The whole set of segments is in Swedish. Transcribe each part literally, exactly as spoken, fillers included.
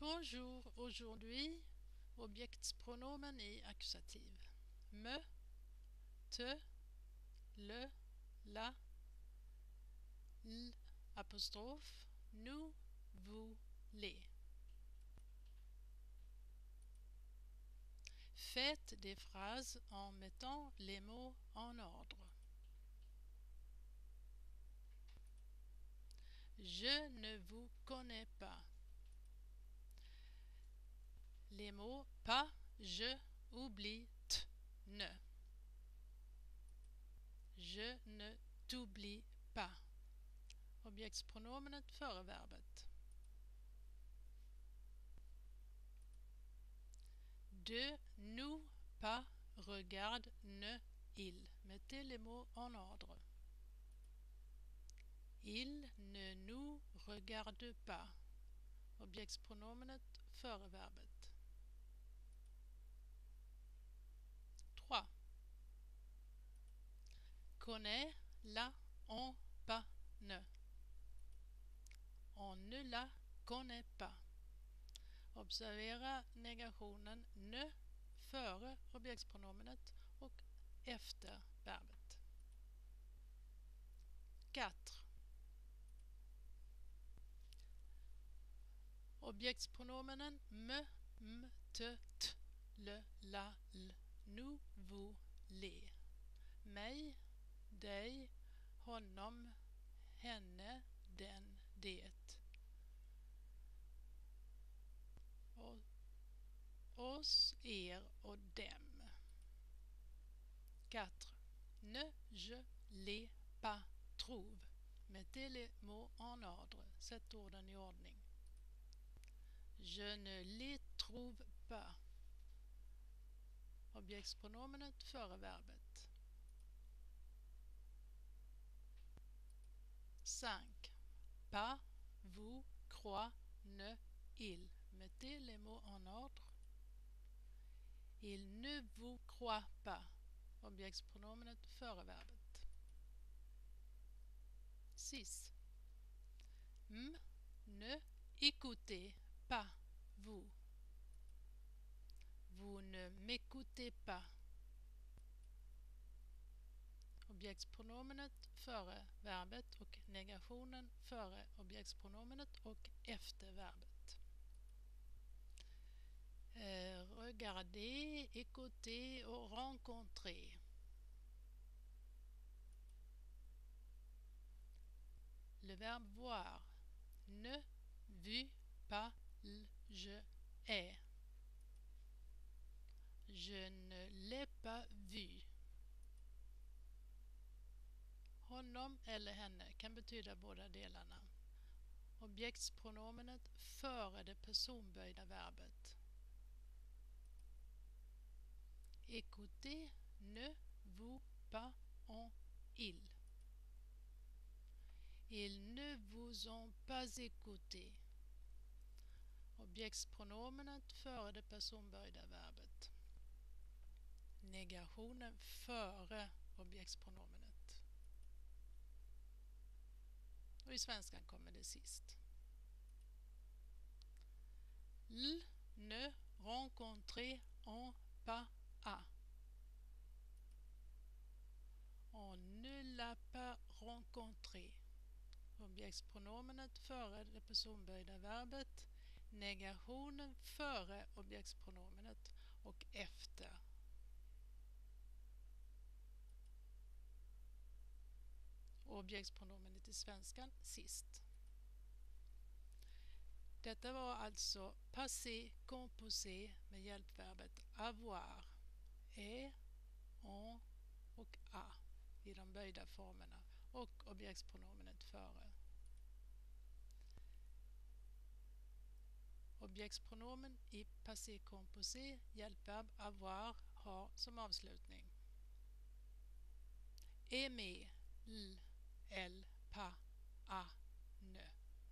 Bonjour, aujourd'hui, objectspronomen et accusative. Me, te, le, la, l, apostrophe, nous, vous, les. Faites des phrases en mettant les mots en ordre. Je ne vous connais pas. Les mots pas, je, oublie, t, ne. Je ne t'oublie pas. Objektspronomenet före verbet. De, nous, pas, regarde, ne, il. Mettez les mots en ordre. Il ne nous regarde pas. Objektspronomenet före verbet. trois. Connaît, la, on, pas, ne. On ne la connaît pas. Observera negationen ne före objektspronomenet och efter verbet. quatre. Objektspronomenen me, m, te, t, le, la, l, nous, vous, les. Mig, dig, honom, henne, den, det. Och oss, er och dem. quatre. Ne, je, les, pas, trouve. Mettez les mots en ordre. Sätt orden i ordning. Je ne les trouve pas. Objektspronomenet före verbet. cinq. Pas, vous, crois, ne, il. Mettez les mots en ordre. Il ne vous croit pas. Objektspronomenet före verbet. six. M, ne, écoutez pas, vous. Vous ne m'écoutez pas. Objektspronomenet före verbet och negationen före objektspronomenet och efter verbet. Eh, regarder, écouter och rencontrer. Le verbe voir. Ne, vu, pas, l, je, ai. Je ne l'ai pas vu. Honom eller henne kan betyda båda delarna. Objektspronomenet före det personböjda verbet. Écoutez, ne, vous, pas, on, il. Ils ne vous ont pas écouté. Objektspronomenet före det personböjda verbet. Negationen före objektspronomenet. Och i svenskan kommer det sist. L, ne, rencontrer, on, pas, a. On ne l'a pas rencontré. Objektspronomenet före det personböjda verbet. Negationen före objektspronomenet och efter. Objektspronomenet i svenskan sist. Detta var alltså passé composé med hjälpverbet avoir, är, on och a i de böjda formerna och objektspronomenet före. Objektspronomen i passé composé, hjälpverb avoir, har som avslutning. Aimer, l, elle, pas, a, ne.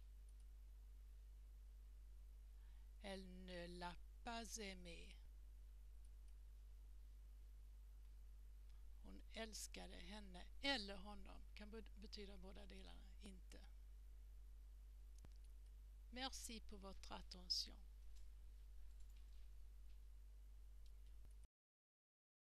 Elle ne l'a pas aimé. Hon älskade henne eller honom. Kan betyda båda delarna, inte. Merci pour votre attention.